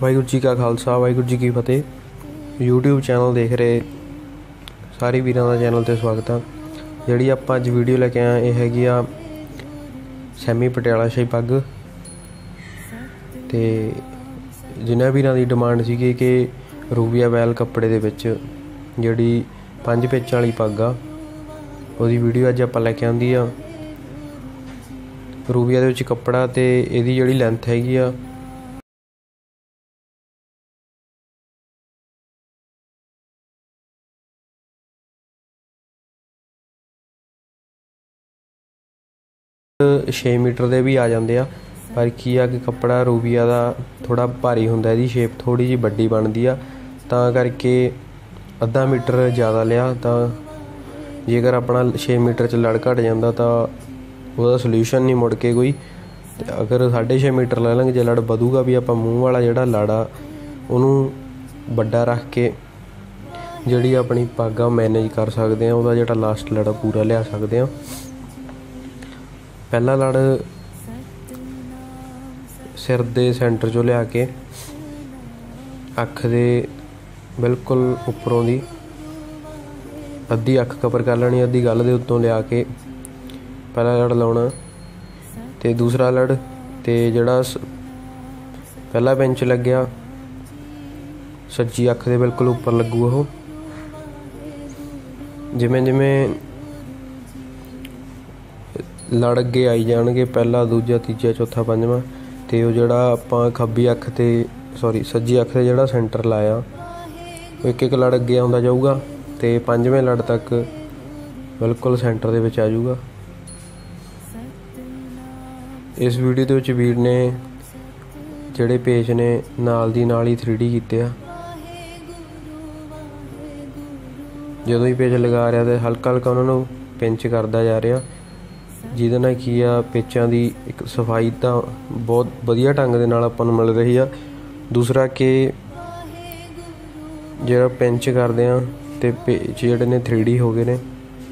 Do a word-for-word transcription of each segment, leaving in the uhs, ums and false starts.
वाहिगुरू जी का खालसा वाहिगुरू जी की फतेह। YouTube channel देख रहे सारे वीरों का चैनल ते स्वागत है। जी आप अज वीडियो लैके आए ये हैगी आ सैमी पटियाला शाही पग। तो जिन्हें वीरों की डिमांड सी कि रूबिया बैल कपड़े दे विच जिहड़ी पंज पिच वाली पग आ उहदी वीडियो अज आप लैके आंदी आ। रूबिया दे विच कपड़ा ते इहदी जिहड़ी लैंथ हैगी आ छे मीटर के भी आ जाते हैं, पर की आ कि कपड़ा रूबिया का थोड़ा भारी होंदा, इहदी शेप थोड़ी जी वड्डी बनती आ, तां करके अद्धा मीटर ज़्यादा लिया। तो जेकर अपना छे मीटर च लड़ घट जाता तो वह सल्यूशन नहीं मुड़ के कोई। अगर साढ़े छे मीटर ले लेंगे जो लड़ वधूगा भी, आप मूँह वाला जोड़ा लड़ा उन्होंने बड़ा रख के जी अपनी पग आ मैनेज कर सकते हैं, वह जो लास्ट लड़ पूरा लिया सकते हैं। पहला लड़ सिर के सेंटर चो लिया के अख दे बिल्कुल उपरों दी अद्धी अख कवर कर लेनी, अद्धी गल दे उत्तों लिया के पहला लड़ लाउणा। ते दूसरा लड़ ते जिहड़ा पहला पिंच लग्या सज्जी अख दे बिल्कुल उपर लगू। ओह जिमें जिमें लड़ अगे आई जाएंगे पहला दूजा तीजा चौथा पंजवां, तो जोड़ा आप खब्बी अख ते सॉरी सज्जी अख से जोड़ा सेंटर लाया एक एक लड़ अगे आता जाऊगा, तो पंजवें लड़ तक बिल्कुल सेंटर दे विच आ जाऊगा। इस वीडियो दे विच वीर ने जिहड़े पेज ने नाल दी नाल ही थ्री डी कीते आ। जदों ही पेज लगा रहा तो हल्का हल्का उन्होंने पिंच करता जा रहा, जिहदे नाल की आ पेचां दी एक सफाई तो बहुत वधिया ढंग दे नाल आपां नूं मिल रही आ। दूसरा कि जिहड़ा पिंच करदे आ ते पेज जिहड़े ने थ्री डी हो गए ने।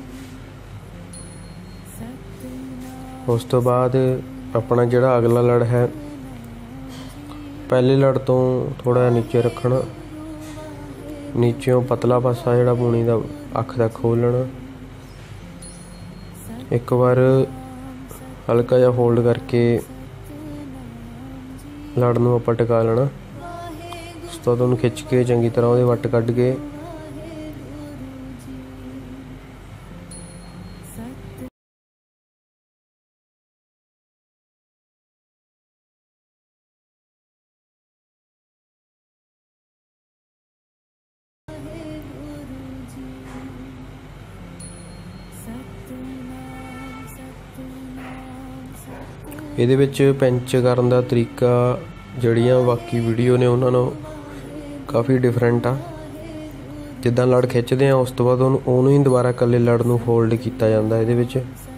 उस तो बाद अपना जिहड़ा अगला लड़ है पहले लड़ तो थोड़ा नीचे रखना, नीचों पतला पासा जिहड़ा पूनी दा अख तक खोलना, एक बार हल्का जा होल्ड करके लड़ नूं आपां टिका लेना। उस तो बाद खिंच के चंगी तरह उहदे वट कढ के ਇਹਦੇ ਵਿੱਚ ਪਿੰਚ ਕਰਨ ਦਾ ਤਰੀਕਾ ਜਿਹੜੀਆਂ ਬਾਕੀ ਵੀਡੀਓ ਨੇ ਉਹਨਾਂ ਨੂੰ ਕਾਫੀ ਡਿਫਰੈਂਟ ਆ। ਜਿੱਦਾਂ ਲੜ ਖਿੱਚਦੇ ਆ ਉਸ ਤੋਂ ਬਾਅਦ ਉਹਨੂੰ ਉਹਨੂੰ ਹੀ ਦੁਬਾਰਾ ਇਕੱਲੇ ਲੜ ਨੂੰ ਫੋਲਡ ਕੀਤਾ ਜਾਂਦਾ। ਇਹਦੇ ਵਿੱਚ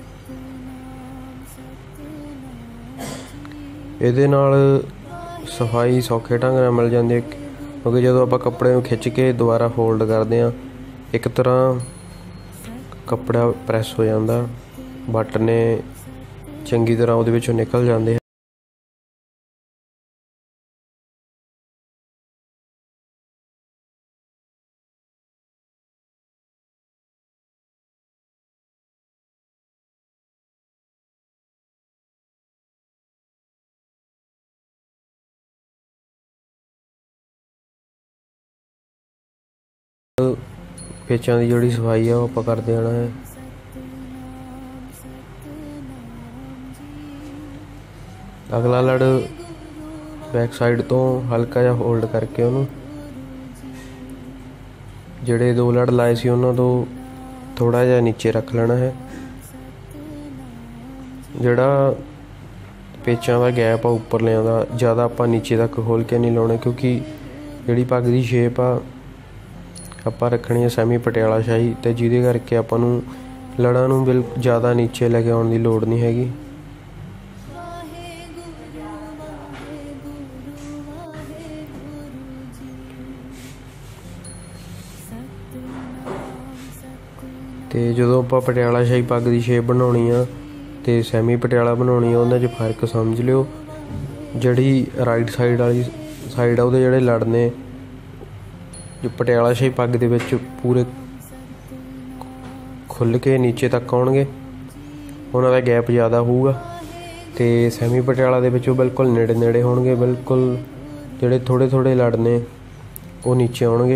ਇਹਦੇ ਨਾਲ ਸਫਾਈ ਸੌਖੇ ਢੰਗ ਨਾਲ ਮਿਲ ਜਾਂਦੀ ਹੈ, ਕਿਉਂਕਿ ਜਦੋਂ ਆਪਾਂ ਕੱਪੜੇ ਨੂੰ ਖਿੱਚ ਕੇ ਦੁਬਾਰਾ ਫੋਲਡ ਕਰਦੇ ਆ ਇੱਕ ਤਰ੍ਹਾਂ ਕੱਪੜਾ ਪ੍ਰੈਸ ਹੋ ਜਾਂਦਾ, ਬੱਟ ਨੇ ਚੰਗੀ तरह ਉਹਦੇ ਵਿੱਚੋਂ ਨਿਕਲ ਜਾਂਦੇ। पेचां ਦੀ ਜਿਹੜੀ ਸਫਾਈ ਆ ਉਹ ਆਪਾਂ ਕਰਦੇ ਆਣਾ ਹੈ। अगला लड़ बैक साइड तो हल्का जा होल्ड करके उन्होंने जिहड़े दो लड़ लाए सी उन्होंने तो थोड़ा जा नीचे रख लेना है। जिहड़ा पेचां दा गैप आ उपर लिआंदा ज़्यादा आपां नीचे तक खोल के नहीं लाउणे, क्योंकि जिहड़ी पग दी शेप आ आपां रखनी है सैमी पटियाला शाही, ते जिहदे करके आपां नूं लड़ां नूं बिल ज़्यादा नीचे लैके आउण दी लोड़ नहीं हैगी। तो जो आप पटियाला शाही पग की शेप बनानी आ तो सैमी पटियाला बनानी आ, उन्हां च फर्क समझ लिओ। जिहड़ी राइट साइड वाली ਸਾਈਡ ਆ ਉਹਦੇ ਜਿਹੜੇ ਲੜ ਨੇ ਜੋ ਪਟਿਆਲਾ ਸ਼ਾਹੀ ਪੱਗ ਦੇ ਵਿੱਚ ਪੂਰੇ ਖੁੱਲ੍ਹ ਕੇ ਨੀਚੇ ਤੱਕ ਆਉਣਗੇ, ਉਹਨਾਂ ਦਾ ਗੈਪ ਜ਼ਿਆਦਾ ਹੋਊਗਾ। ਅਤੇ ਸੈਮੀ ਪਟਿਆਲਾ ਦੇ ਵਿੱਚ ਉਹ ਬਿਲਕੁਲ ਨੇੜੇ ਨੇੜੇ ਹੋਣਗੇ, ਬਿਲਕੁਲ ਜਿਹੜੇ ਥੋੜ੍ਹੇ ਥੋੜ੍ਹੇ ਲੜ ਨੇ ਉਹ ਨੀਚੇ ਆਉਣਗੇ।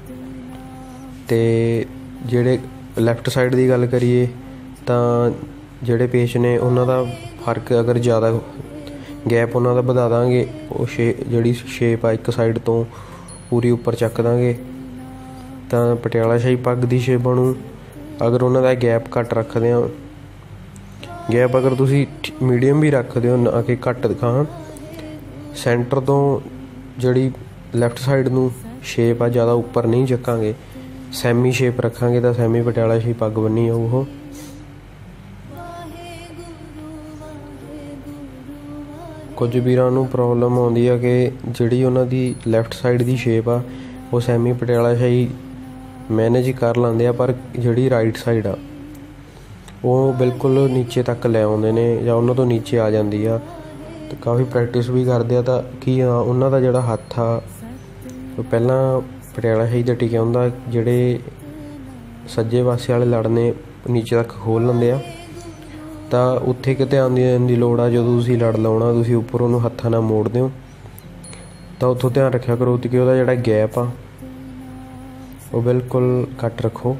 ਅਤੇ ਜਿਹੜੇ ਲੈਫਟ ਸਾਈਡ ਦੀ ਗੱਲ ਕਰੀਏ ਤਾਂ ਜਿਹੜੇ ਪੇਚ ਨੇ ਉਹਨਾਂ ਦਾ ਫਰਕ ਅਗਰ ਜ਼ਿਆਦਾ ਗੈਪ ਉਹਨਾਂ ਦਾ ਵਧਾ ਦਾਂਗੇ, ਉਹ ਸ਼ੇ ਜਿਹੜੀ ਸ਼ੇਪ ਆ ਇੱਕ ਸਾਈਡ ਤੋਂ ਪੂਰੀ ਉੱਪਰ ਚੱਕ ਦਾਂਗੇ ਤਾਂ ਪਟਿਆਲਾ ਸ਼ਾਹੀ ਪੱਗ ਦੀ ਸ਼ੇਪ ਬਣੂ। ਅਗਰ ਉਹਨਾਂ ਦਾ ਗੈਪ ਘੱਟ ਰੱਖਦੇ ਹਾਂ, ਗੈਪ ਅਗਰ ਤੁਸੀਂ ਮੀਡੀਅਮ ਵੀ ਰੱਖਦੇ ਹੋ ਨਾ ਕਿ ਘੱਟ ਦਿਖਾਉਣ, ਸੈਂਟਰ ਤੋਂ ਜਿਹੜੀ ਲੈਫਟ ਸਾਈਡ ਨੂੰ ਸ਼ੇਪ ਆ ਜ਼ਿਆਦਾ ਉੱਪਰ ਨਹੀਂ ਚੱਕਾਂਗੇ, ਸੈਮੀ ਸ਼ੇਪ ਰੱਖਾਂਗੇ ਤਾਂ ਸੈਮੀ ਪਟਿਆਲਾ ਸ਼ਾਹੀ ਪੱਗ ਬੰਨੀ ਆ ਉਹ। ਕੁਝ ਵੀਰਾਂ ਨੂੰ ਪ੍ਰੋਬਲਮ ਆਉਂਦੀ ਆ ਕਿ ਜਿਹੜੀ ਉਹਨਾਂ ਦੀ ਲੈਫਟ ਸਾਈਡ ਦੀ ਸ਼ੇਪ ਆ ਉਹ ਸੈਮੀ ਪਟਿਆਲਾ ਸ਼ਾਹੀ ਮੈਨੇਜ ਕਰ ਲੈਂਦੇ ਆ, ਪਰ ਜਿਹੜੀ ਰਾਈਟ ਸਾਈਡ ਆ ਉਹ ਬਿਲਕੁਲ ਨੀਚੇ ਤੱਕ ਲੈ ਆਉਂਦੇ ਨੇ ਜਾਂ ਉਹਨਾਂ ਤੋਂ ਨੀਚੇ ਆ ਜਾਂਦੀ ਆ। ਅਤੇ ਕਾਫੀ ਪ੍ਰੈਕਟਿਸ ਵੀ ਕਰਦੇ ਆ ਤਾਂ ਕੀ ਆ ਉਹਨਾਂ ਦਾ ਜਿਹੜਾ ਹੱਥ ਆ ਉਹ ਪਹਿਲਾਂ ਪਟਿਆਲਾ ਸ਼ਾਹੀ 'ਤੇ ਟਿਕਿਆ ਹੁੰਦਾ, ਜਿਹੜੇ ਸੱਜੇ ਪਾਸੇ ਵਾਲੇ ਲੜ ਨੇ ਨੀਚੇ ਤੱਕ ਖੋਲ੍ਹ ਲੈਂਦੇ ਆ। ਤਾਂ ਉੱਥੇ ਕਿ ਧਿਆਨ ਦੇਣ ਦੀ ਲੋੜ ਆ, ਜਦੋਂ ਤੁਸੀਂ ਲੜ ਲਾਉਣਾ ਤੁਸੀਂ ਉੱਪਰ ਉਹਨੂੰ ਹੱਥਾਂ ਨਾਲ ਮੋੜਦੇ ਹੋ ਤਾਂ ਉੱਥੋਂ ਧਿਆਨ ਰੱਖਿਆ ਕਰੋ ਕਿ ਉਹਦਾ ਜਿਹੜਾ ਗੈਪ ਆ ਉਹ ਬਿਲਕੁਲ ਘੱਟ ਰੱਖੋ।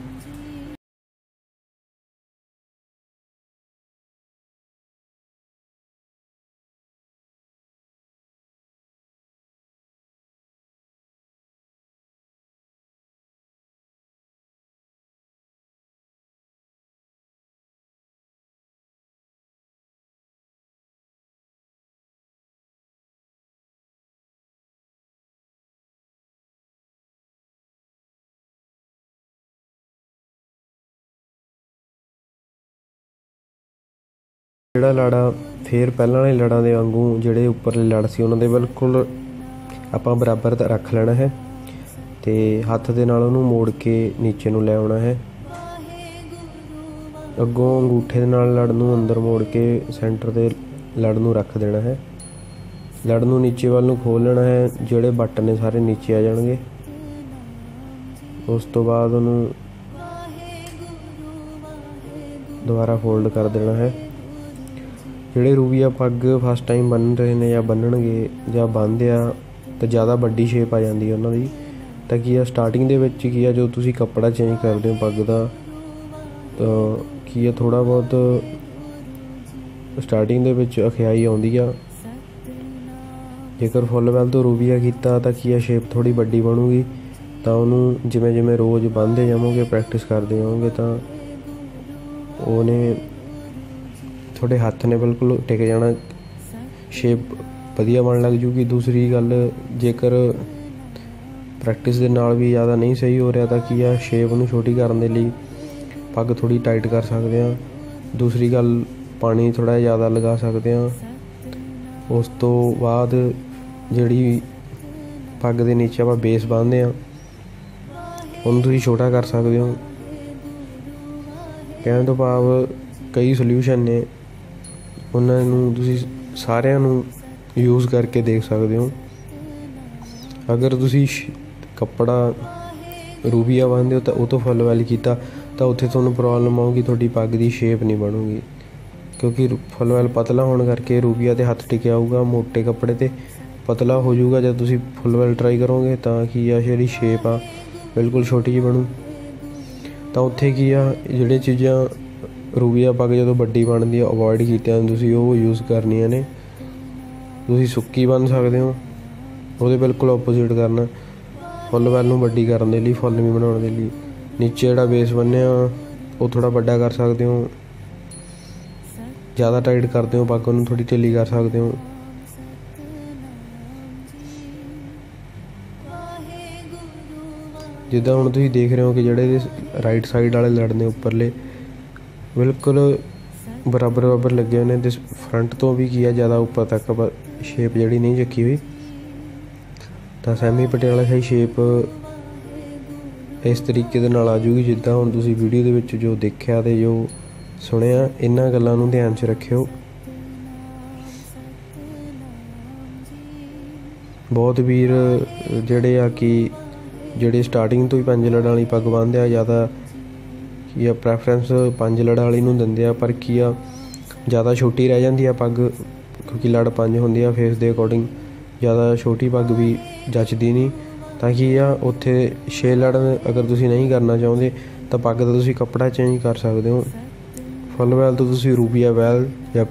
ਜਿਹੜਾ ਲੜਾ ਫਿਰ ਪਹਿਲਾਂ ਵਾਲੇ ਲੜਾਂ ਦੇ ਵਾਂਗੂ ਜਿਹੜੇ ਉੱਪਰਲੇ ਲੜ ਸੀ ਉਹਨਾਂ ਦੇ ਬਿਲਕੁਲ ਆਪਾਂ ਬਰਾਬਰ ਰੱਖ ਲੈਣਾ ਹੈ ਅਤੇ ਹੱਥ ਦੇ ਨਾਲ ਉਹਨੂੰ ਮੋੜ ਕੇ ਨੀਚੇ ਨੂੰ ਲੈ ਆਉਣਾ ਹੈ। ਅੱਗੋਂ ਅੰਗੂਠੇ ਦੇ ਨਾਲ ਲੜ ਨੂੰ ਅੰਦਰ ਮੋੜ ਕੇ ਸੈਂਟਰ ਦੇ ਲੜ ਨੂੰ ਰੱਖ ਦੇਣਾ ਹੈ। ਲੜ ਨੂੰ ਨੀਚੇ ਵੱਲ ਨੂੰ ਖੋਲ੍ਹ ਲੈਣਾ ਹੈ, ਜਿਹੜੇ ਬੱਟ ਨੇ ਸਾਰੇ ਨੀਚੇ ਆ ਜਾਣਗੇ। ਉਸ ਤੋਂ ਬਾਅਦ ਉਹਨੂੰ ਦੁਬਾਰਾ ਫੋਲਡ ਕਰ ਦੇਣਾ ਹੈ। ਜਿਹੜੇ ਰੂਬੀਆ ਪੱਗ ਫਸਟ ਟਾਈਮ ਬੰਨ ਰਹੇ ਨੇ ਜਾਂ ਬੰਨਣਗੇ ਜਾਂ ਬੰਨ੍ਹਦੇ ਆ ਤਾਂ ਜ਼ਿਆਦਾ ਵੱਡੀ ਸ਼ੇਪ ਆ ਜਾਂਦੀ ਹੈ ਉਹਨਾਂ ਦੀ। ਤਾਂ ਕੀ ਆ ਸਟਾਰਟਿੰਗ ਦੇ ਵਿੱਚ ਕੀ ਆ ਜਦੋਂ ਤੁਸੀਂ ਕੱਪੜਾ ਚੇਂਜ ਕਰਦੇ ਹੋ ਪੱਗ ਦਾ ਤਾਂ ਕੀ ਆ ਥੋੜ੍ਹਾ ਬਹੁਤ ਸਟਾਰਟਿੰਗ ਦੇ ਵਿੱਚ ਅਖਿਆਈ ਆਉਂਦੀ ਆ। ਜੇਕਰ ਫੁੱਲ ਵੈਲ ਤੋਂ ਰੂਬੀਆ ਕੀਤਾ ਤਾਂ ਕੀ ਆ ਸ਼ੇਪ ਥੋੜ੍ਹੀ ਵੱਡੀ ਬਣੂਗੀ। ਤਾਂ ਉਹਨੂੰ ਜਿਵੇਂ ਜਿਵੇਂ ਰੋਜ਼ ਬੰਨ੍ਹਦੇ ਜਾਵੋਗੇ, ਪ੍ਰੈਕਟਿਸ ਕਰਦੇ ਜਾਓਗੇ ਤਾਂ ਉਹਨੇ ਤੁਹਾਡੇ ਹੱਥ ਨੇ ਬਿਲਕੁਲ ਟਿਕ ਜਾਣਾ, ਸ਼ੇਪ ਵਧੀਆ ਬਣਨ ਲੱਗ ਜੂਗੀ। ਦੂਸਰੀ ਗੱਲ, ਜੇਕਰ ਪ੍ਰੈਕਟਿਸ ਦੇ ਨਾਲ ਵੀ ਜ਼ਿਆਦਾ ਨਹੀਂ ਸਹੀ ਹੋ ਰਿਹਾ ਤਾਂ ਕੀ ਆ ਸ਼ੇਪ ਨੂੰ ਛੋਟੀ ਕਰਨ ਦੇ ਲਈ ਪੱਗ ਥੋੜ੍ਹੀ ਟਾਈਟ ਕਰ ਸਕਦੇ ਹਾਂ। ਦੂਸਰੀ ਗੱਲ, ਪਾਣੀ ਥੋੜ੍ਹਾ ਜਿਹਾ ਜ਼ਿਆਦਾ ਲਗਾ ਸਕਦੇ ਹਾਂ। ਉਸ ਤੋਂ ਬਾਅਦ ਜਿਹੜੀ ਪੱਗ ਦੇ ਨੀਚੇ ਆਪਾਂ ਬੇਸ ਬੰਨ੍ਹਦੇ ਹਾਂ ਉਹਨੂੰ ਤੁਸੀਂ ਛੋਟਾ ਕਰ ਸਕਦੇ ਹੋ। ਕਹਿਣ ਤੋਂ ਭਾਵ ਕਈ ਸੋਲਿਊਸ਼ਨ ਨੇ, ਉਹਨਾਂ ਨੂੰ ਤੁਸੀਂ ਸਾਰਿਆਂ ਨੂੰ ਯੂਜ਼ ਕਰਕੇ ਦੇਖ ਸਕਦੇ ਹੋ। ਅਗਰ ਤੁਸੀਂ ਕੱਪੜਾ ਰੂਬੀਆ ਬੰਨ੍ਹਦੇ ਹੋ ਤਾਂ ਉਹ ਤੋਂ ਫੁੱਲ ਵੈਲ ਕੀਤਾ ਤਾਂ ਉੱਥੇ ਤੁਹਾਨੂੰ ਪ੍ਰੋਬਲਮ ਆਊਗੀ, ਤੁਹਾਡੀ ਪੱਗ ਦੀ ਸ਼ੇਪ ਨਹੀਂ ਬਣੂਗੀ। ਕਿਉਂਕਿ ਫੁੱਲ ਵੈਲ ਪਤਲਾ ਹੋਣ ਕਰਕੇ ਰੂਬੀਆ 'ਤੇ ਹੱਥ ਟਿਕਿਆ ਹੋਊਗਾ, ਮੋਟੇ ਕੱਪੜੇ 'ਤੇ ਪਤਲਾ ਹੋ ਜਾਊਗਾ। ਜਦ ਤੁਸੀਂ ਫੁੱਲ ਵੈਲ ਟਰਾਈ ਕਰੋਗੇ ਤਾਂ ਕੀ ਆ ਜਿਹੜੀ ਸ਼ੇਪ ਆ ਬਿਲਕੁਲ ਛੋਟੀ ਜਿਹੀ ਬਣੂ। ਤਾਂ ਉੱਥੇ ਕੀ ਆ ਜਿਹੜੀਆਂ ਚੀਜ਼ਾਂ ਰੂਬੀਆ ਪੱਗ ਜਦੋਂ ਵੱਡੀ ਬਣਦੀ ਆ ਅਵੋਇਡ ਕੀਤੀਆਂ ਤੁਸੀਂ ਉਹ ਯੂਜ਼ ਕਰਨੀਆਂ ਨੇ। ਤੁਸੀਂ ਸੁੱਕੀ ਬੰਨ੍ਹ ਸਕਦੇ ਹੋ, ਉਹਦੇ ਬਿਲਕੁਲ ਓਪੋਜ਼ਿਟ ਕਰਨਾ, ਫੁੱਲ ਵੈਲ ਨੂੰ ਵੱਡੀ ਕਰਨ ਦੇ ਲਈ, ਫੁੱਲ ਨਹੀਂ ਬਣਾਉਣ ਦੇ ਲਈ। ਨੀਚੇ ਜਿਹੜਾ ਬੇਸ ਬੰਨ੍ਹਿਆ ਉਹ ਥੋੜ੍ਹਾ ਵੱਡਾ ਕਰ ਸਕਦੇ ਹੋ, ਜ਼ਿਆਦਾ ਟਾਈਟ ਕਰਦੇ ਹੋ ਪੱਗ ਨੂੰ ਥੋੜ੍ਹੀ ਢਿੱਲੀ ਕਰ ਸਕਦੇ ਹੋ। ਜਿੱਦਾਂ ਹੁਣ ਤੁਸੀਂ ਦੇਖ ਰਹੇ ਹੋ ਕਿ ਜਿਹੜੇ ਰਾਈਟ ਸਾਈਡ ਵਾਲੇ ਲੜ ਨੇ ਉੱਪਰਲੇ ਬਿਲਕੁਲ ਬਰਾਬਰ ਬਰਾਬਰ ਲੱਗੇ ਹੋਏ ਨੇ ਅਤੇ ਫਰੰਟ ਤੋਂ ਵੀ ਕੀ ਆ ਜ਼ਿਆਦਾ ਉੱਪਰ ਤੱਕ ਸ਼ੇਪ ਜਿਹੜੀ ਨਹੀਂ ਚੱਕੀ ਹੋਈ। ਤਾਂ ਸੈਮੀ ਪਟਿਆਲਾ ਸ਼ਾਹੀ ਸ਼ੇਪ ਇਸ ਤਰੀਕੇ ਦੇ ਨਾਲ ਆ ਜੂਗੀ ਜਿੱਦਾਂ ਹੁਣ ਤੁਸੀਂ ਵੀਡੀਓ ਦੇ ਵਿੱਚ ਜੋ ਦੇਖਿਆ ਅਤੇ ਜੋ ਸੁਣਿਆ। ਇਹਨਾਂ ਗੱਲਾਂ ਨੂੰ ਧਿਆਨ 'ਚ ਰੱਖਿਓ। बहुत वीर ਜਿਹੜੇ ਆ कि ਜਿਹੜੇ ਸਟਾਰਟਿੰਗ ਤੋਂ ਹੀ ਪੰਜ ਲੜਾਂ ਵਾਲੀ ਪੱਗ ਬੰਨ੍ਹਦੇ ਆ, ਜ਼ਿਆਦਾ ਕੀ ਆ ਪ੍ਰੈਫਰੈਂਸ ਪੰਜ ਲੜਾਂ ਵਾਲੀ ਨੂੰ ਦਿੰਦੇ ਆ। ਪਰ ਕੀ ਆ ਜ਼ਿਆਦਾ ਛੋਟੀ ਰਹਿ ਜਾਂਦੀ ਆ ਪੱਗ, ਕਿਉਂਕਿ ਲੜ ਪੰਜ ਹੁੰਦੀ ਆ ਫੇਸ ਦੇ ਅਕੋਰਡਿੰਗ। ਜ਼ਿਆਦਾ ਛੋਟੀ ਪੱਗ ਵੀ ਜੱਚਦੀ ਨਹੀਂ। ਤਾਂ ਕੀ ਆ ਉੱਥੇ ਛੇ ਲੜ ਅਗਰ ਤੁਸੀਂ ਨਹੀਂ ਕਰਨਾ ਚਾਹੁੰਦੇ ਤਾਂ ਪੱਗ ਦਾ ਤੁਸੀਂ ਕੱਪੜਾ ਚੇਂਜ ਕਰ ਸਕਦੇ ਹੋ। ਫੁੱਲ ਵੈਲ ਤੋਂ ਤੁਸੀਂ ਰੂਬੀਆ ਵੈਲ ਜਾਂ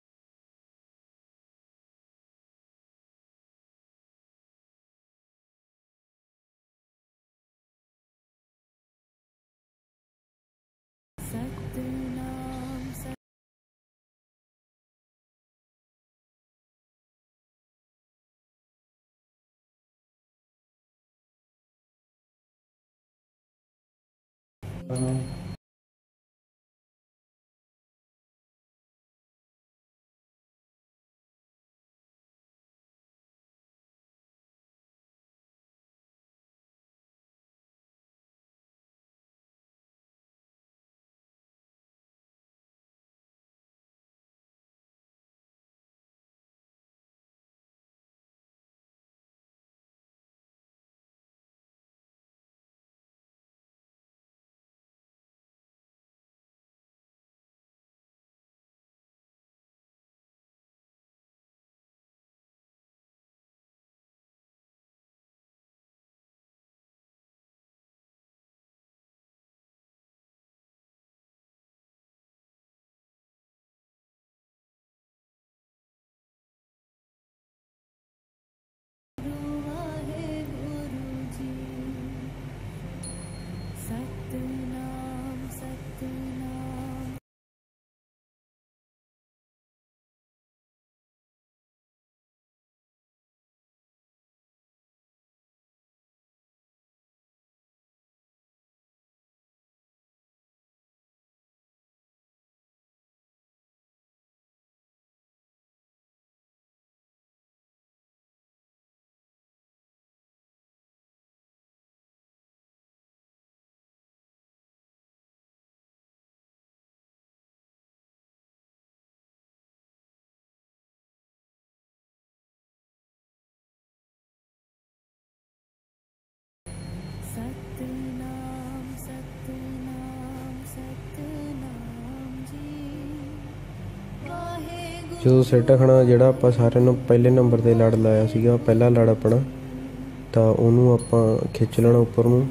ਜਦੋਂ ਸਿਰ ਢਕਣਾ ਜਿਹੜਾ ਆਪਾਂ ਸਾਰਿਆਂ ਨੂੰ ਪਹਿਲੇ ਨੰਬਰ 'ਤੇ ਲੜ ਲਾਇਆ ਸੀਗਾ, ਪਹਿਲਾ ਲੜ ਆਪਣਾ, ਤਾਂ ਉਹਨੂੰ ਆਪਾਂ ਖਿੱਚ ਲੈਣਾ ਉੱਪਰ ਨੂੰ।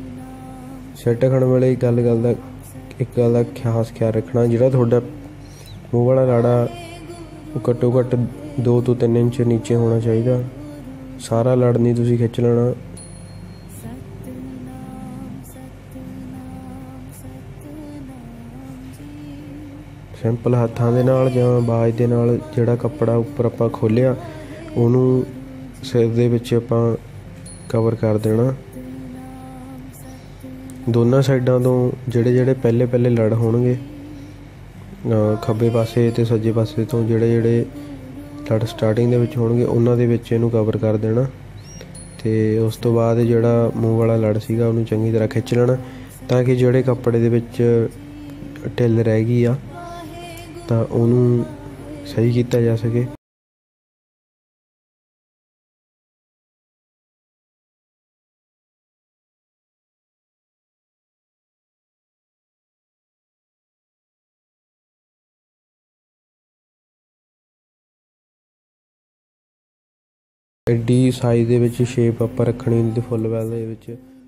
ਸਿਰ ਢਕਣ ਵੇਲੇ ਗੱਲ ਗੱਲ ਦਾ ਇੱਕ ਗੱਲ ਦਾ ਖਾਸ ਖਿਆਲ ਰੱਖਣਾ, ਜਿਹੜਾ ਤੁਹਾਡਾ ਮੂੰਹ ਵਾਲਾ ਲਾੜਾ ਉਹ ਘੱਟੋ ਘੱਟ ਦੋ ਤੋਂ ਤਿੰਨ ਇੰਚ ਨੀਚੇ ਹੋਣਾ ਚਾਹੀਦਾ। ਸਾਰਾ ਲੜ ਨਹੀਂ ਤੁਸੀਂ ਖਿੱਚ ਲੈਣਾ। ਸਿੰਪਲ ਹੱਥਾਂ ਦੇ ਨਾਲ ਜਾਂ ਬਾਜ ਦੇ ਨਾਲ ਜਿਹੜਾ ਕੱਪੜਾ ਉੱਪਰ ਆਪਾਂ ਖੋਲ੍ਹਿਆ ਉਹਨੂੰ ਸਿਰ ਦੇ ਵਿੱਚ ਆਪਾਂ ਕਵਰ ਕਰ ਦੇਣਾ। ਦੋਨਾਂ ਸਾਈਡਾਂ ਤੋਂ ਜਿਹੜੇ ਜਿਹੜੇ ਪਹਿਲੇ ਪਹਿਲੇ ਲੜ ਹੋਣਗੇ, ਖੱਬੇ ਪਾਸੇ ਅਤੇ ਸੱਜੇ ਪਾਸੇ ਤੋਂ ਜਿਹੜੇ ਜਿਹੜੇ ਲੜ ਸਟਾਰਟਿੰਗ ਦੇ ਵਿੱਚ ਹੋਣਗੇ ਉਹਨਾਂ ਦੇ ਵਿੱਚ ਇਹਨੂੰ ਕਵਰ ਕਰ ਦੇਣਾ। ਅਤੇ ਉਸ ਤੋਂ ਬਾਅਦ ਜਿਹੜਾ ਮੂੰਹ ਵਾਲਾ ਲੜ ਸੀਗਾ ਉਹਨੂੰ ਚੰਗੀ ਤਰ੍ਹਾਂ ਖਿੱਚ ਲੈਣਾ, ਤਾਂ ਕਿ ਜਿਹੜੇ ਕੱਪੜੇ ਦੇ ਵਿੱਚ ਢਿੱਲ ਰਹਿ ਗਈ ਆ ਤਾਂ ਉਹਨੂੰ ਸਹੀ ਕੀਤਾ ਜਾ ਸਕੇ। ਐਡੀ ਸਾਈਜ਼ ਦੇ ਵਿੱਚ ਸ਼ੇਪ ਆਪਾਂ ਰੱਖਣੀ ਹੁੰਦੀ ਫੁੱਲ ਵੈਲ ਦੇ ਵਿੱਚ।